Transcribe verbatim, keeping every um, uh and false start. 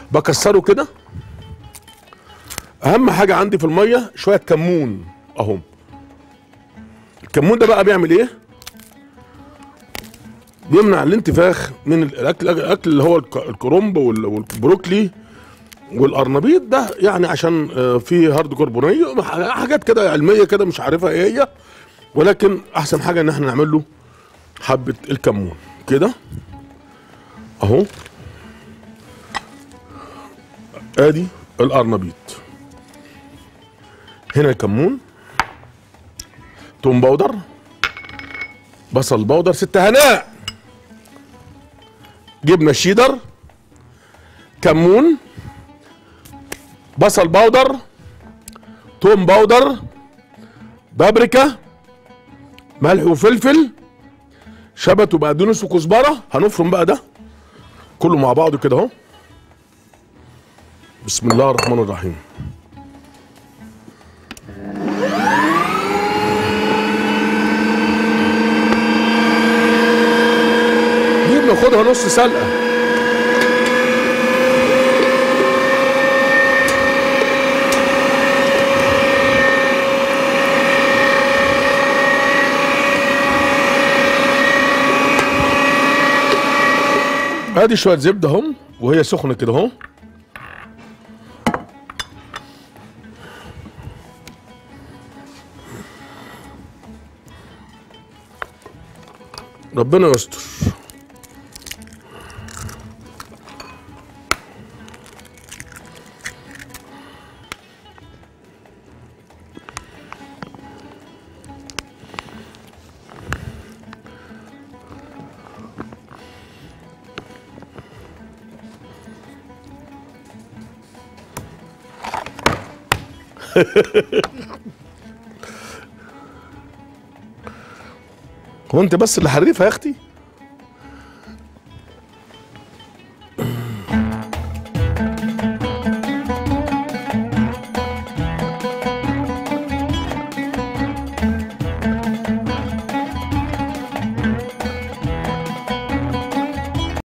بكسره كده. اهم حاجه عندي في الميه شويه كمون اهو. الكمون ده بقى بيعمل ايه؟ بيمنع الانتفاخ من الاكل الاكل اللي هو الكرنب والبروكلي والقرنبيط ده، يعني عشان فيه هارد كربونيه، حاجات كده علميه كده مش عارفها ايه هي، ولكن احسن حاجه ان احنا نعمل له حبه الكمون كده اهو. ادي القرنبيط، هنا الكمون، توم باودر، بصل باودر، ست هناء، جبنه شيدر، كمون، بصل باودر، توم باودر، بابريكا، ملح وفلفل، شبت وبقدونس وكزبره. هنفرم بقى ده كله مع بعضه كده اهو. بسم الله الرحمن الرحيم. دي بناخدها نص سلقه. ادي شويه زبده اهم وهي سخنه كده اهو. ربنا يستر. هو انت بس اللي حريفه يا اختي؟